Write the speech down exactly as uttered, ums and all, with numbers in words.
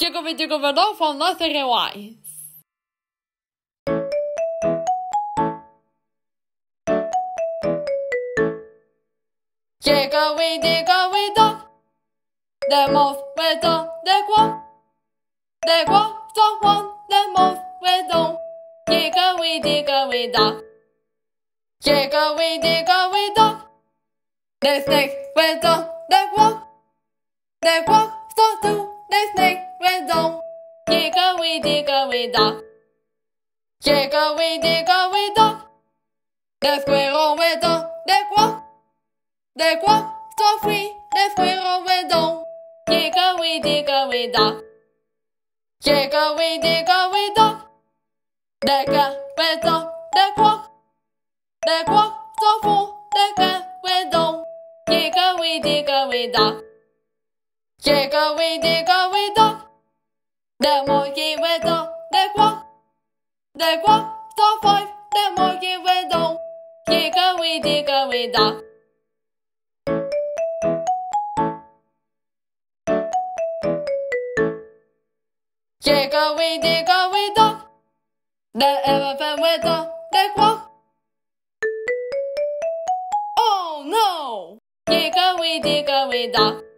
Hickory, Dickory, dog from Nursery wise. Hickory, Dickory, dog. The mouse went on the quack. The quack so one, the mouse went on. Hickory, Dickory, dog. Hickory, Dickory, dog. The snake went on the quack. The quack so two, the snake went on. Hickory, Dickory, dog. Hickory, Dickory, dog. The squirrel went on the quack. The quack so free, the squirrel went on. Hickory, Dickory, dog. Hickory, Dickory, dog. The cat went on the quack. The quack so full, the cat went on. Hickory, Dickory, dog. Hickory, Dickory, dog. The monkey went on the quack. The quack so five, the monkey went on. Hickory, Dickory, dog. Hickory, Dickory, dog. The elephant went on the quack. Oh no! Hickory, Dickory, dog.